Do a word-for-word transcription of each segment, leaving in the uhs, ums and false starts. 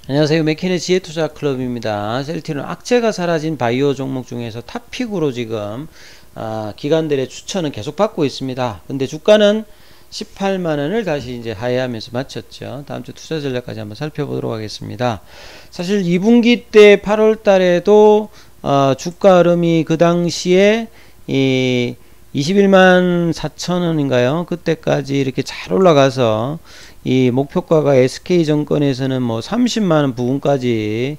안녕하세요. 맥킨의 지혜투자클럽입니다. 셀트리온 악재가 사라진 바이오 종목 중에서 탑픽으로 지금 아, 기관들의 추천은 계속 받고 있습니다. 근데 주가는 십팔만원을 다시 이제 하회하면서 마쳤죠. 다음주 투자 전략까지 한번 살펴보도록 하겠습니다. 사실 이 분기 때 팔월 달에도 어, 주가 흐름이 그 당시에 이 이십일만 사천원인가요? 그때까지 이렇게 잘 올라가서 이 목표가가 에스케이증권에서는 뭐 삼십만원 부근까지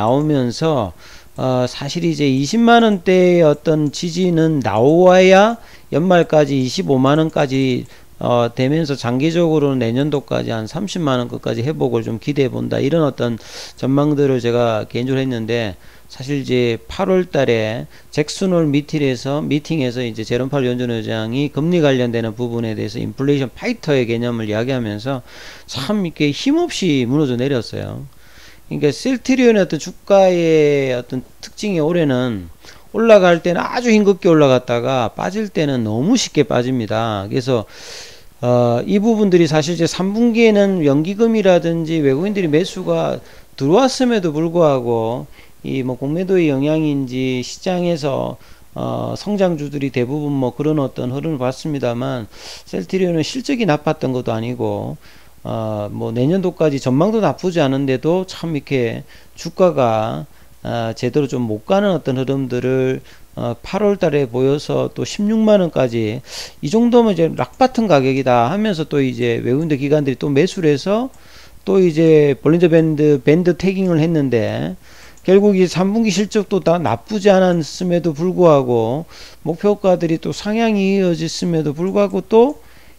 나오면서 어 사실 이제 이십만원대의 어떤 지지는 나와야 연말까지 이십오만원까지 어 되면서 장기적으로는 내년도까지 한 삼십만원까지 회복을 좀 기대해 본다, 이런 어떤 전망들을 제가 개인적으로 했는데, 사실 이제 팔월 달에 잭슨홀 미팅에서 미팅에서 이제 제롬 파월 연준 의장이 금리 관련되는 부분에 대해서 인플레이션 파이터의 개념을 이야기하면서 참 이렇게 힘없이 무너져 내렸어요. 그러니까 셀트리온의 어떤 주가의 어떤 특징이 올해는 올라갈 때는 아주 힘겹게 올라갔다가 빠질 때는 너무 쉽게 빠집니다. 그래서 어, 이 부분들이 사실 이제 삼 분기에는 연기금이라든지 외국인들이 매수가 들어왔음에도 불구하고 이 뭐 공매도의 영향인지 시장에서 어 성장주들이 대부분 뭐 그런 어떤 흐름을 봤습니다만, 셀트리온은 실적이 나빴던 것도 아니고 어 뭐 내년도까지 전망도 나쁘지 않은데도 참 이렇게 주가가 어 제대로 좀 못 가는 어떤 흐름들을 어 팔월 달에 보여서 또 십육만원까지, 이 정도면 이제 락바튼 가격이다 하면서 또 이제 외국인들 기관들이 또 매수를 해서 또 이제 볼린저 밴드 밴드 태깅을 했는데, 결국 이 삼 분기 실적도 다 나쁘지 않았음에도 불구하고 목표가들이 또 상향이 이어졌음에도 불구하고 또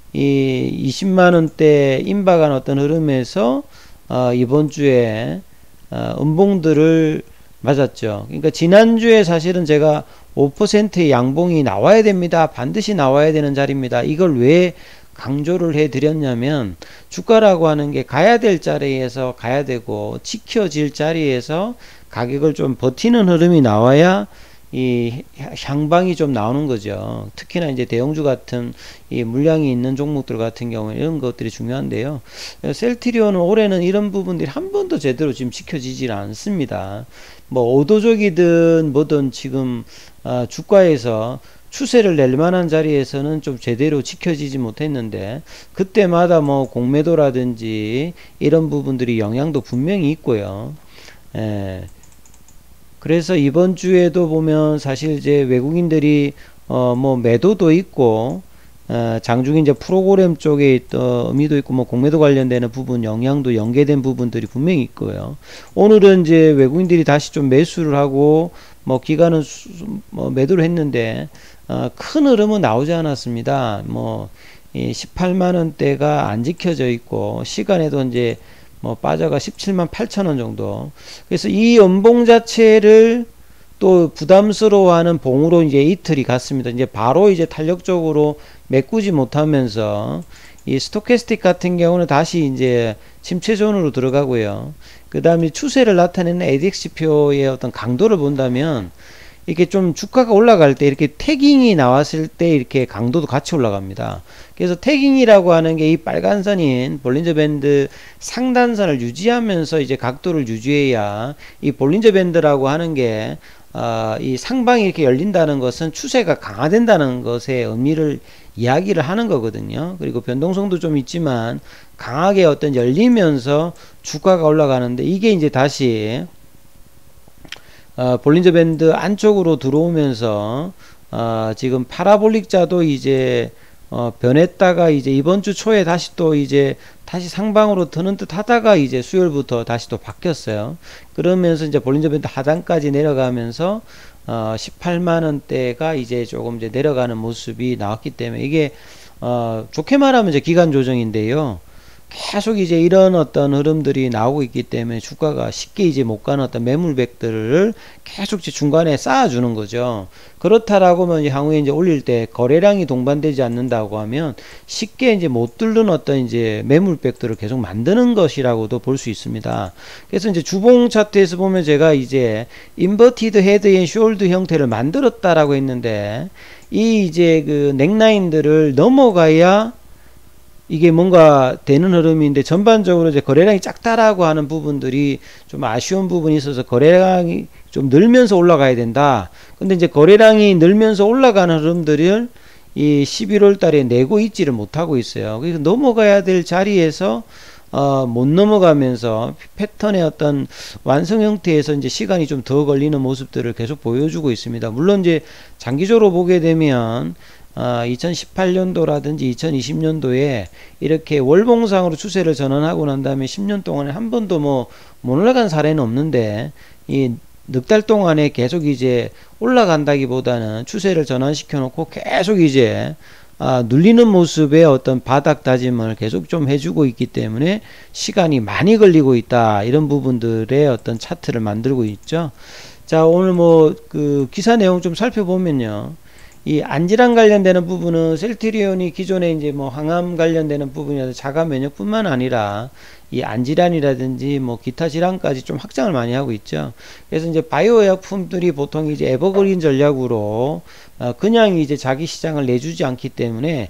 이 이십만원대 임박한 어떤 흐름에서 어 이번 주에 어 음봉들을 맞았죠. 그러니까 지난주에 사실은 제가 오 퍼센트의 양봉이 나와야 됩니다, 반드시 나와야 되는 자리입니다, 이걸 왜 강조를 해 드렸냐면, 주가라고 하는 게 가야 될 자리에서 가야 되고 지켜질 자리에서 가격을 좀 버티는 흐름이 나와야 이 향방이 좀 나오는 거죠. 특히나 이제 대형주 같은 이 물량이 있는 종목들 같은 경우에 이런 것들이 중요한데요. 셀트리온은 올해는 이런 부분들이 한 번도 제대로 지금 지켜지질 않습니다. 뭐 오도적이든 뭐든 지금 어, 주가에서 추세를 낼 만한 자리에서는 좀 제대로 지켜지지 못했는데, 그때마다 뭐 공매도라든지 이런 부분들이 영향도 분명히 있고요. 예. 그래서 이번 주에도 보면 사실 이제 외국인들이 어 뭐 매도도 있고 어 장중 이제 프로그램 쪽에 있던 의미도 있고 뭐 공매도 관련되는 부분 영향도 연계된 부분들이 분명히 있고요. 오늘은 이제 외국인들이 다시 좀 매수를 하고 뭐 기관은 수, 뭐 매도를 했는데 어 큰 흐름은 나오지 않았습니다. 뭐 이 십팔만원대가 안 지켜져 있고 시간에도 이제 뭐 빠져가 십칠만 팔천원 정도. 그래서 이 연봉 자체를 또 부담스러워하는 봉으로 이제 이틀이 갔습니다. 이제 바로 이제 탄력적으로 메꾸지 못하면서 이 스토캐스틱 같은 경우는 다시 이제 침체존으로 들어가고요. 그 다음에 추세를 나타내는 에이디엑스지표의 어떤 강도를 본다면, 이렇게 좀 주가가 올라갈 때 이렇게 태깅이 나왔을 때 이렇게 강도도 같이 올라갑니다. 그래서 태깅이라고 하는 게 이 빨간 선인 볼린저 밴드 상단선을 유지하면서 이제 각도를 유지해야, 이 볼린저 밴드라고 하는 게 어, 이 상방이 이렇게 열린다는 것은 추세가 강화된다는 것의 의미를 이야기를 하는 거거든요. 그리고 변동성도 좀 있지만 강하게 어떤 열리면서 주가가 올라가는데, 이게 이제 다시 어, 볼린저 밴드 안쪽으로 들어오면서 어, 지금 파라볼릭자도 이제 어, 변했다가 이제 이번 주 초에 다시 또 이제 다시 상방으로 드는 듯 하다가 이제 수요일부터 다시 또 바뀌었어요. 그러면서 이제 볼린저 밴드 하단까지 내려가면서 어, 십팔만원대가 이제 조금 이제 내려가는 모습이 나왔기 때문에, 이게 어, 좋게 말하면 이제 기간 조정인데요. 계속 이제 이런 어떤 흐름들이 나오고 있기 때문에 주가가 쉽게 이제 못 가는 어떤 매물백들을 계속 이제 중간에 쌓아주는 거죠. 그렇다라고 하면 향후에 이제 올릴 때 거래량이 동반되지 않는다고 하면 쉽게 이제 못 뚫는 어떤 이제 매물백들을 계속 만드는 것이라고도 볼 수 있습니다. 그래서 이제 주봉 차트에서 보면 제가 이제 인버티드 헤드 앤 숄드 형태를 만들었다라고 했는데, 이 이제 그 넥라인들을 넘어가야 이게 뭔가 되는 흐름인데 전반적으로 이제 거래량이 작다라고 하는 부분들이 좀 아쉬운 부분이 있어서 거래량이 좀 늘면서 올라가야 된다. 근데 이제 거래량이 늘면서 올라가는 흐름들을 이 십일월 달에 내고 있지를 못하고 있어요. 그래서 넘어가야 될 자리에서 어, 못 넘어가면서 패턴의 어떤 완성 형태에서 이제 시간이 좀 더 걸리는 모습들을 계속 보여주고 있습니다. 물론 이제 장기적으로 보게 되면 어, 이천십팔 년도라든지 이천이십 년도에 이렇게 월봉상으로 추세를 전환하고 난 다음에 십 년 동안에 한 번도 뭐 못 올라간 사례는 없는데 이 넉 달 동안에 계속 이제 올라간다기보다는 추세를 전환시켜 놓고 계속 이제 아, 눌리는 모습의 어떤 바닥 다짐을 계속 좀 해주고 있기 때문에 시간이 많이 걸리고 있다. 이런 부분들의 어떤 차트를 만들고 있죠. 자, 오늘 뭐 그 기사 내용 좀 살펴보면요. 이 안질환 관련되는 부분은 셀트리온이 기존에 이제 뭐 항암 관련되는 부분이라든지 자가 면역뿐만 아니라 이 안질환이라든지 뭐 기타 질환까지 좀 확장을 많이 하고 있죠. 그래서 이제 바이오 의약품들이 보통 이제 에버그린 전략으로 어 그냥 이제 자기 시장을 내주지 않기 때문에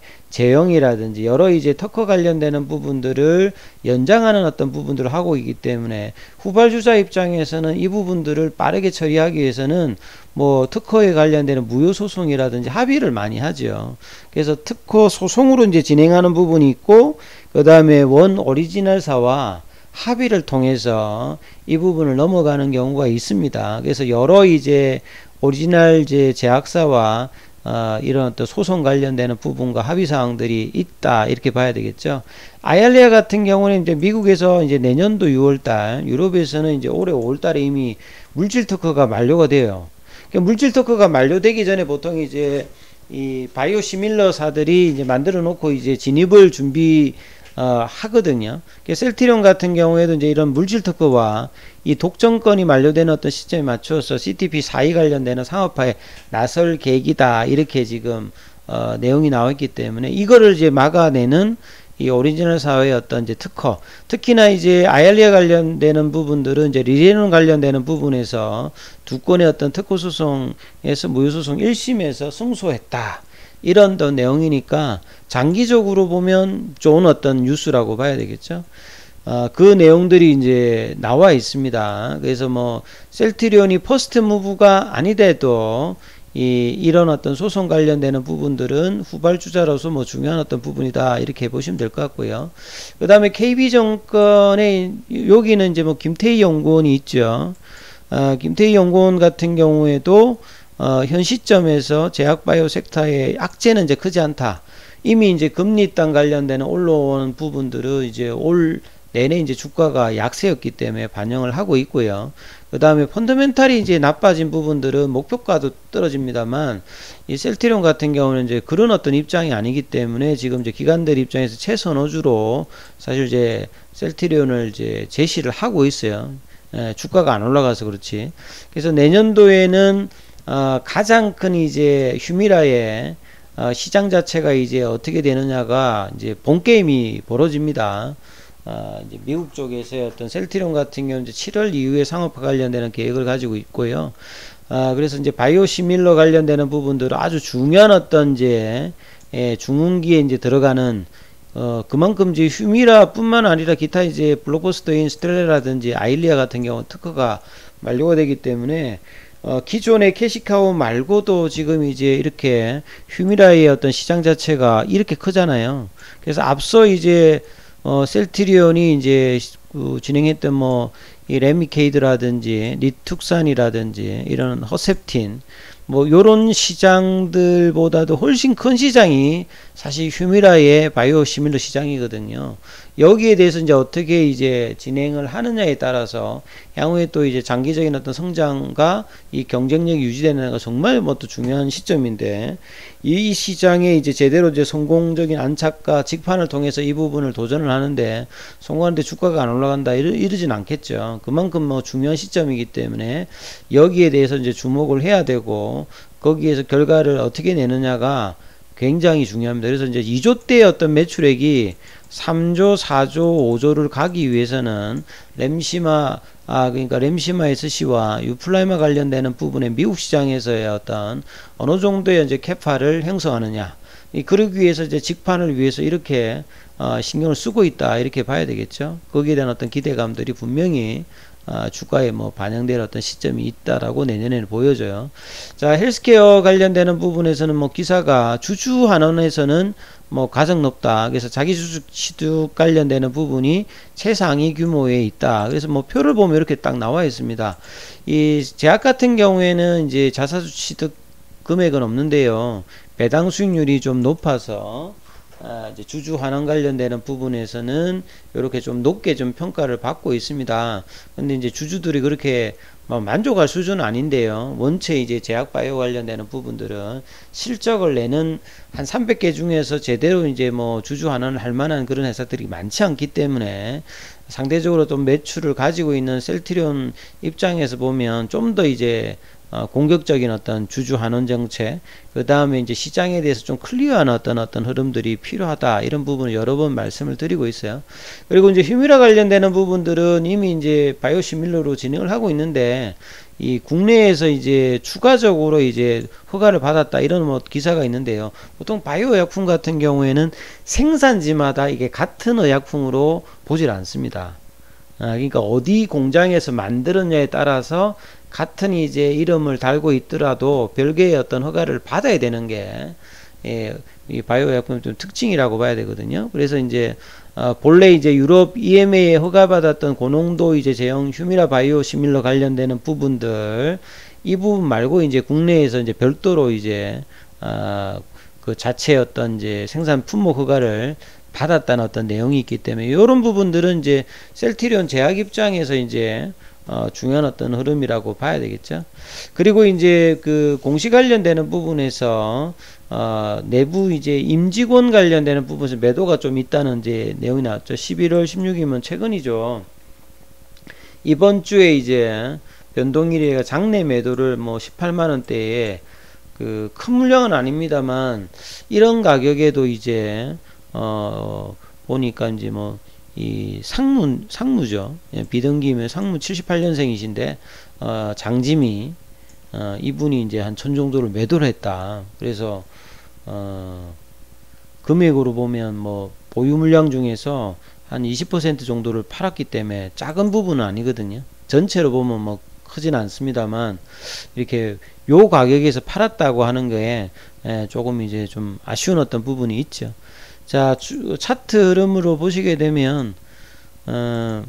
제형이라든지 여러 이제 특허 관련되는 부분들을 연장하는 어떤 부분들을 하고 있기 때문에 후발주자 입장에서는 이 부분들을 빠르게 처리하기 위해서는 뭐 특허에 관련되는 무효 소송이라든지 합의를 많이 하죠. 그래서 특허 소송으로 이제 진행하는 부분이 있고, 그 다음에 원 오리지널사와 합의를 통해서 이 부분을 넘어가는 경우가 있습니다. 그래서 여러 이제 오리지널 이제 제약사와 어, 이런 또 소송 관련되는 부분과 합의 사항들이 있다, 이렇게 봐야 되겠죠. 아이알리아 같은 경우는 이제 미국에서 이제 내년도 유월 달, 유럽에서는 이제 올해 오월 달에 이미 물질 특허가 만료가 돼요. 그러니까 물질 특허가 만료되기 전에 보통 이제 이 바이오 시밀러사들이 이제 만들어 놓고 이제 진입을 준비 어, 하거든요. 셀트리온 같은 경우에도 이제 이런 물질 특허와 이 독점권이 만료되는 어떤 시점에 맞춰서 씨티피 사십이 관련되는 상업화에 나설 계획이다, 이렇게 지금 어, 내용이 나와 있기 때문에 이거를 이제 막아내는 이 오리지널 사회의 어떤 이제 특허, 특히나 이제 아이알리아 관련되는 부분들은 이제 리레논 관련되는 부분에서 두 건의 어떤 특허 소송에서 무효소송 일 심에서 승소했다, 이런 또 내용이니까 장기적으로 보면 좋은 어떤 뉴스라고 봐야 되겠죠. 어, 그 내용들이 이제 나와 있습니다. 그래서 뭐 셀트리온이 퍼스트 무브가 아니더라도 이 이런 어떤 소송 관련되는 부분들은 후발주자로서 뭐 중요한 어떤 부분이다, 이렇게 보시면 될 것 같고요. 그 다음에 케이비증권의 여기는 이제 뭐 김태희 연구원이 있죠. 어, 김태희 연구원 같은 경우에도 어, 현 시점에서 제약바이오 섹터의 악재는 이제 크지 않다. 이미 이제 금리 당 관련되는 올라오는 부분들은 이제 올 내내 이제 주가가 약세였기 때문에 반영을 하고 있고요. 그 다음에 펀더멘탈이 이제 나빠진 부분들은 목표가도 떨어집니다만, 이 셀트리온 같은 경우는 이제 그런 어떤 입장이 아니기 때문에 지금 이제 기관들 입장에서 최선호주로 사실 이제 셀트리온을 이제 제시를 하고 있어요. 예, 주가가 안 올라가서 그렇지. 그래서 내년도에는 어, 가장 큰 이제 휴미라의 어, 시장 자체가 이제 어떻게 되느냐가 이제 본 게임이 벌어집니다. 어, 이제 미국 쪽에서의 어떤 셀트리온 같은 경우는 이제 칠월 이후에 상업화 관련되는 계획을 가지고 있고요. 어, 그래서 이제 바이오 시밀러 관련되는 부분들은 아주 중요한 어떤 이제 예, 중흥기에 이제 들어가는 어, 그만큼 이제 휴미라뿐만 아니라 기타 이제 블록버스터인 스텔라라든지 아일리아 같은 경우 특허가 만료가 되기 때문에 어, 기존의 캐시카우 말고도 지금 이제 이렇게 휴미라의 어떤 시장 자체가 이렇게 크잖아요. 그래서 앞서 이제 어, 셀트리온이 이제 그 진행했던 뭐 이 레미케이드라든지 리툭산이라든지 이런 허셉틴 뭐 요런 시장들보다도 훨씬 큰 시장이 사실 휴미라의 바이오 시밀러 시장이거든요. 여기에 대해서 이제 어떻게 이제 진행을 하느냐에 따라서 향후에 또 이제 장기적인 어떤 성장과 이 경쟁력이 유지되는 거 정말 뭐 또 중요한 시점인데, 이 시장에 이제 제대로 이제 성공적인 안착과 직판을 통해서 이 부분을 도전을 하는데 성공하는데 주가가 안 올라간다, 이러, 이러진 않겠죠. 그만큼 뭐 중요한 시점이기 때문에 여기에 대해서 이제 주목을 해야 되고, 거기에서 결과를 어떻게 내느냐가 굉장히 중요합니다. 그래서 이제 이 조대의 어떤 매출액이 삼 조, 사 조, 오 조를 가기 위해서는 램시마, 아, 그러니까 램시마 에스씨와 유플라이마 관련되는 부분의 미국 시장에서의 어떤 어느 정도의 이제 캐파를 형성하느냐. 이 그러기 위해서 이제 직판을 위해서 이렇게 어, 신경을 쓰고 있다 이렇게 봐야 되겠죠. 거기에 대한 어떤 기대감들이 분명히 아, 주가에 뭐 반영될 어떤 시점이 있다라고 내년에는 보여져요. 자, 헬스케어 관련되는 부분에서는 뭐 기사가 주주 환원에서는 뭐 가장 높다. 그래서 자기 주주 취득 관련되는 부분이 최상위 규모에 있다. 그래서 뭐 표를 보면 이렇게 딱 나와 있습니다. 이 제약 같은 경우에는 이제 자사주 취득 금액은 없는데요. 배당 수익률이 좀 높아서 아, 이제 주주 환원 관련되는 부분에서는 이렇게 좀 높게 좀 평가를 받고 있습니다. 근데 이제 주주들이 그렇게 만족할 수준은 아닌데요. 원체 이제 제약 바이오 관련되는 부분들은 실적을 내는 한 삼백 개 중에서 제대로 이제 뭐 주주 환원을 할 만한 그런 회사들이 많지 않기 때문에 상대적으로 좀 매출을 가지고 있는 셀트리온 입장에서 보면 좀 더 이제 어, 공격적인 어떤 주주 환원 정책, 그 다음에 이제 시장에 대해서 좀 클리어한 어떤 어떤 흐름들이 필요하다. 이런 부분을 여러 번 말씀을 드리고 있어요. 그리고 이제 휴미라 관련되는 부분들은 이미 이제 바이오시밀러로 진행을 하고 있는데, 이 국내에서 이제 추가적으로 이제 허가를 받았다. 이런 뭐 기사가 있는데요. 보통 바이오 의약품 같은 경우에는 생산지마다 이게 같은 의약품으로 보질 않습니다. 아, 그러니까 어디 공장에서 만들었냐에 따라서 같은 이제 이름을 달고 있더라도 별개의 어떤 허가를 받아야 되는 게, 예, 이 바이오 의약품의 좀 특징이라고 봐야 되거든요. 그래서 이제, 어, 본래 이제 유럽 이엠에이에 허가받았던 고농도 이제 제형 휴미라 바이오 시밀러 관련되는 부분들, 이 부분 말고 이제 국내에서 이제 별도로 이제, 어, 그 자체 어떤 이제 생산 품목 허가를 받았다는 어떤 내용이 있기 때문에 이런 부분들은 이제 셀트리온 제약 입장에서 이제 어, 중요한 어떤 흐름이라고 봐야 되겠죠. 그리고 이제 그 공시 관련되는 부분에서 어, 내부 이제 임직원 관련되는 부분에서 매도가 좀 있다는 이제 내용이 나왔죠. 십일월 십육일이면 최근이죠. 이번 주에 이제 변동일이가 장내 매도를 뭐 십팔만 원대에 그 큰 물량은 아닙니다만 이런 가격에도 이제 어 보니까 이제 뭐 이 상무 상무죠. 비등기면 상무 칠십팔 년생이신데 어 장짐이 어 이분이 이제 한 천 정도를 매도를 했다. 그래서 어 금액으로 보면 뭐 보유 물량 중에서 한 이십 퍼센트 정도를 팔았기 때문에 작은 부분은 아니거든요. 전체로 보면 뭐 크진 않습니다만 이렇게 요 가격에서 팔았다고 하는 거에 예, 조금 이제 좀 아쉬운 어떤 부분이 있죠. 자, 주, 차트 흐름으로 보시게 되면 어,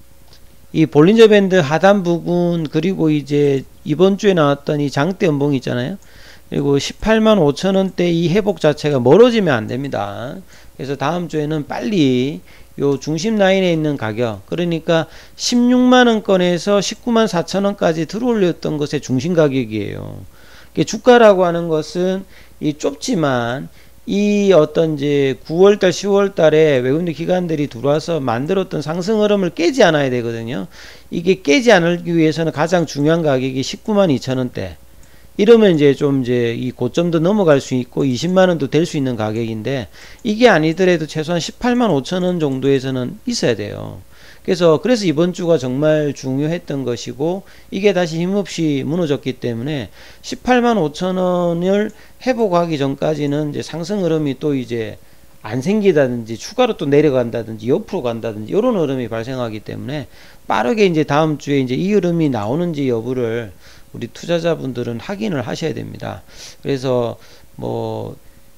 이 볼린저 밴드 하단 부분, 그리고 이제 이번 주에 나왔던 이 장대 연봉이 있잖아요. 그리고 십팔만 오천 원대 이 회복 자체가 멀어지면 안 됩니다. 그래서 다음 주에는 빨리 요 중심 라인에 있는 가격, 그러니까 십육만 원권에서 십구만 사천 원까지 들어올렸던 것의 중심 가격이에요. 주가라고 하는 것은 이 좁지만 이 어떤 이제 구월달 시월달에 외국인 기관들이 들어와서 만들었던 상승 흐름을 깨지 않아야 되거든요. 이게 깨지 않기 위해서는 가장 중요한 가격이 십구만 이천 원대. 이러면 이제 좀 이제 이 고점도 넘어갈 수 있고 이십만 원도 될 수 있는 가격인데, 이게 아니더라도 최소한 십팔만 오천 원 정도에서는 있어야 돼요. 그래서 그래서 이번 주가 정말 중요했던 것이고, 이게 다시 힘없이 무너졌기 때문에 십팔만 오천 원을 회복하기 전까지는 이제 상승 흐름이 또 이제 안 생기다든지 추가로 또 내려간다든지 옆으로 간다든지 이런 흐름이 발생하기 때문에 빠르게 이제 다음 주에 이제 이 흐름이 나오는지 여부를 우리 투자자분들은 확인을 하셔야 됩니다. 그래서 뭐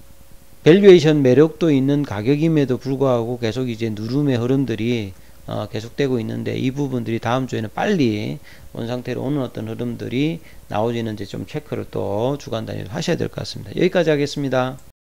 밸류에이션 매력도 있는 가격임에도 불구하고 계속 이제 누름의 흐름들이 어 계속되고 있는데, 이 부분들이 다음 주에는 빨리 원상태로 오는 어떤 흐름들이 나오지는지 좀 체크를 또 주간 단위로 하셔야 될 것 같습니다. 여기까지 하겠습니다.